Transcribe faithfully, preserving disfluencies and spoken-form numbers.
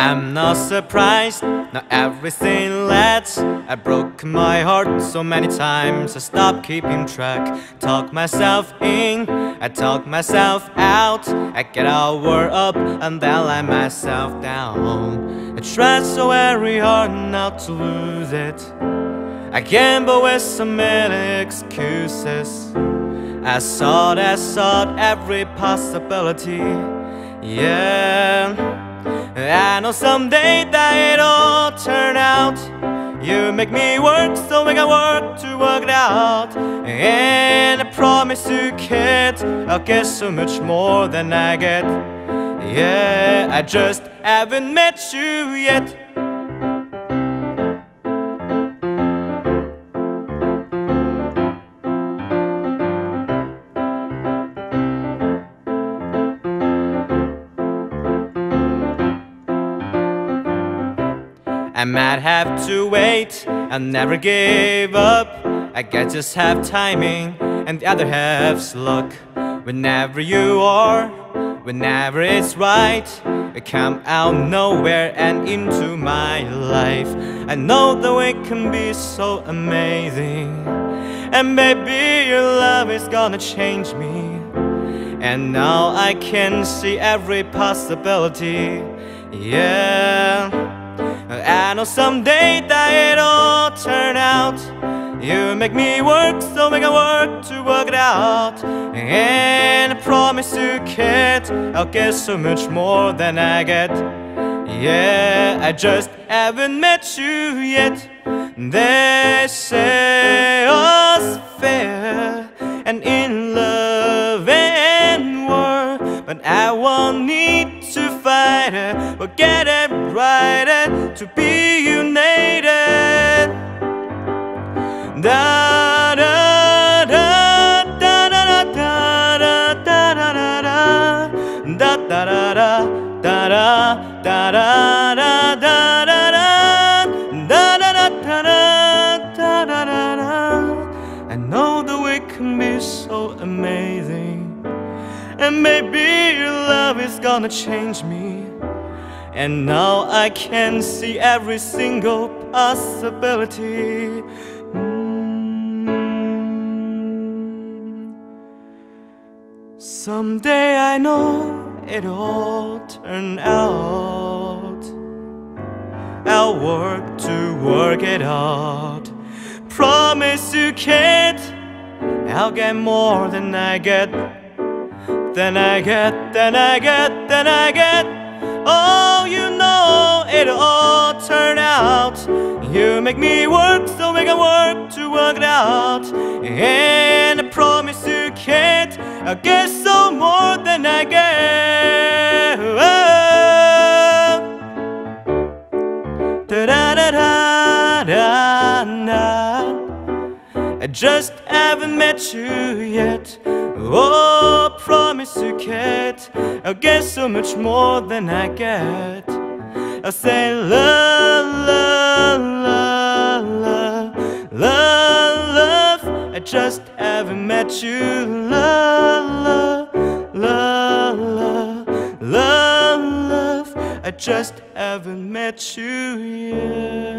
I'm not surprised, not everything lets. I broke my heart so many times I stopped keeping track. Talk myself in, I talk myself out. I get all worked up and then let myself down. I tried so very hard not to lose it. I gamble with so many excuses. I sought, I sought every possibility. Yeah, I know someday that it'll turn out. You make me work so I can work to work it out. And I promise you, kid, I'll get so much more than I get. Yeah, I just haven't met you yet. I might have to wait, I never gave up. I guess just have timing and the other half's luck. Whenever you are, whenever it's right, you come out nowhere and into my life. I know that it can be so amazing, and maybe your love is gonna change me. And now I can see every possibility. Yeah, I know someday that it'll turn out. You make me work so I can work to work it out. And I promise you, kid, I'll get so much more than I get. Yeah, I just haven't met you yet. They say all's fair and in love and war, but I won't need to fight it, but get it right to be united. Da da da da da da da da da da da da da da da da da da. I know the way can be so amazing, and maybe your love is gonna change me. And now I can see every single possibility. mm. Someday I know it'll all turn out. I'll work to work it out. Promise you, kid, I'll get more than I get. Than I get, than I get, than I get. Oh, you know it'll all turn out. You make me work so I can work to work it out. And I promise you, kid, I'll get so more than I get. Da da da da da da. I just haven't met you yet. Oh, promise you, kid, I'll get so much more than I get. I'll say love, love, love, love, love. I just haven't met you. Love, love, love, love, love, love. I just haven't met you yet.